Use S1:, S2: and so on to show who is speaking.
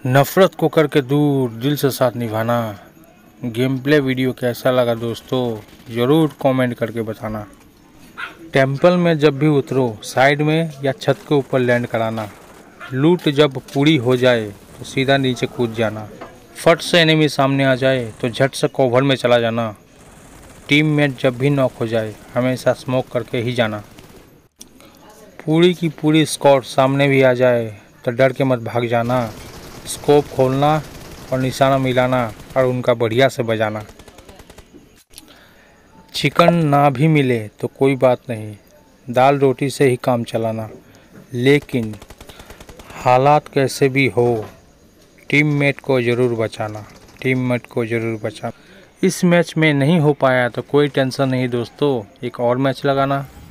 S1: नफरत को करके दूर, दिल से साथ निभाना। गेम प्ले वीडियो कैसा लगा दोस्तों, ज़रूर कमेंट करके बताना। टेंपल में जब भी उतरो, साइड में या छत के ऊपर लैंड कराना। लूट जब पूरी हो जाए तो सीधा नीचे कूद जाना। फट से एनिमी सामने आ जाए तो झट से कवर में चला जाना। टीममेट जब भी नॉक हो जाए, हमेशा स्मोक करके ही जाना। पूरी की पूरी स्क्वाड सामने भी आ जाए तो डर के मत भाग जाना। स्कोप खोलना और निशाना मिलाना और उनका बढ़िया से बजाना। चिकन ना भी मिले तो कोई बात नहीं, दाल रोटी से ही काम चलाना। लेकिन हालात कैसे भी हो, टीममेट को ज़रूर बचाना। टीममेट को ज़रूर बचाना। इस मैच में नहीं हो पाया तो कोई टेंशन नहीं दोस्तों, एक और मैच लगाना।